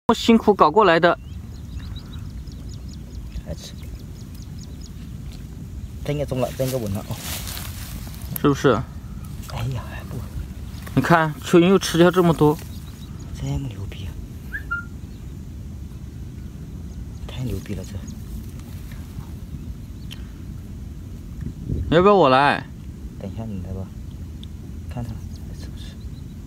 辛苦搞过来的， 还吃，真给中了，真给稳了哦， 是不是？ 哎呀，还不， 你看蚯蚓又吃掉这么多， 这么牛逼啊！太牛逼了这！ 要不要我来？ 等一下你来吧，看看还吃不吃。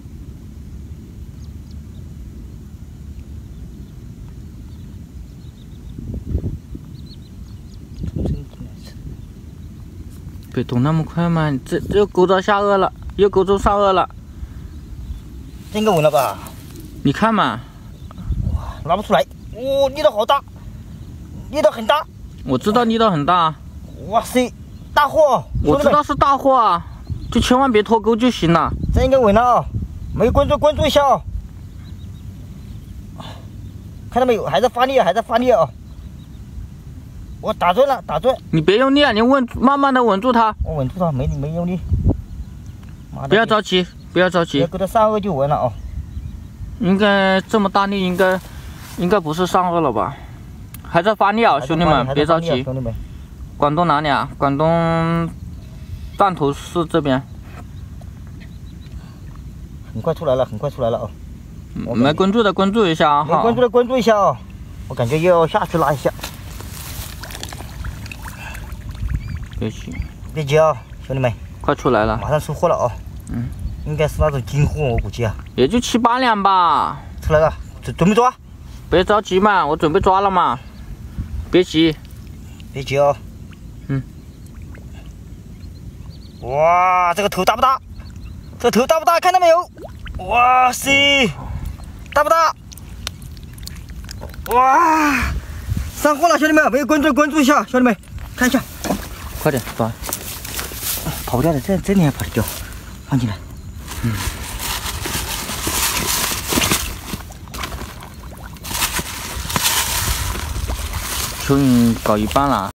别动那么快嘛！这又勾到下颚了，又勾住上颚了。 真给稳了吧？ 你看嘛， 哇，拿不出来，哦，力道好大，力道很大。 我知道力道很大。 哇塞，大货！ 我知道是大货啊，就千万别脱钩就行了。 真给稳了啊！没关注一下哦。看到没有？还在发力，还在发力啊！ 我打准了，打准！ 你别用力啊，你慢慢的稳住它。 我稳住它，没用力。 不要着急，不要着急。 别给它上颚就稳了哦。 应该这么大力，应该不是上颚了吧？还在发力啊，兄弟们，别着急。 兄弟们， 广东哪里啊？广东汕头市这边。 很快出来了，很快出来了哦。 没关注的关注一下啊， 没关注的关注一下哦。我感觉又要下去拉一下。 别急， 别急啊，兄弟们， 快出来了， 马上出货了啊！应该是那种金货，我估计啊， 也就7、8两吧。 出来了，准备抓， 别着急嘛，我准备抓了嘛，别急， 别急啊。哇，这个头大不大？这头大不大？看到没有？哇塞，大不大？哇，上货了，兄弟们，没有关注一下，兄弟们，看一下。 快点抓！ 跑不掉的，这里还跑得掉，放进来。 蚯蚓搞一半了。